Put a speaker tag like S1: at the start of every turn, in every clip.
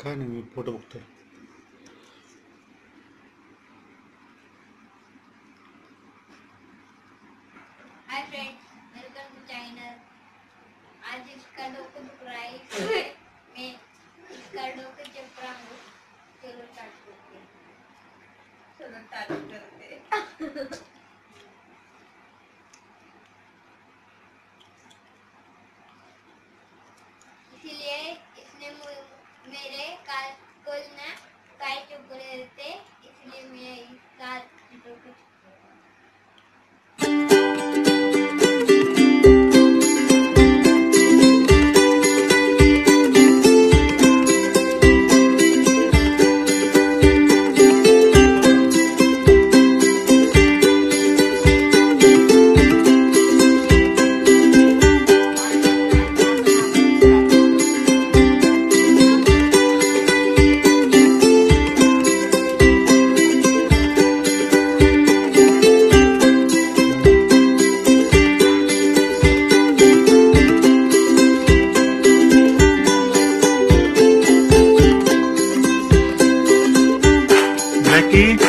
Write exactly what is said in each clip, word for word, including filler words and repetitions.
S1: काय नाही, मी फोटो बघतोय.
S2: Hi friends, welcome to channel. आज इसका डोकं दुख रहा है इसलिए मैं इसका डोकं चप रहा हूँ. चलो स्टार्ट करते हैं. चलो स्टार्ट करते हैं. इसलिए इसने मेरे काल को ना काय चुप रहे थे, इसलिए मैं इसका डोकं
S1: की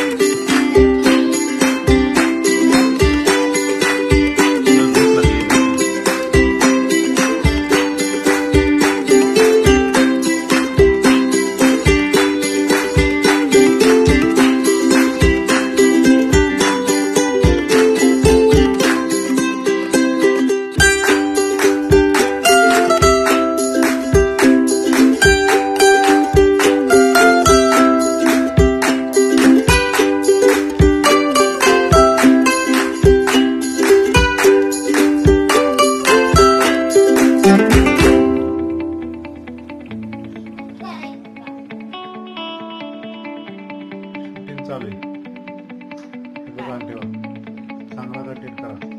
S1: चालू आहे. ठेवा, चांगला करा.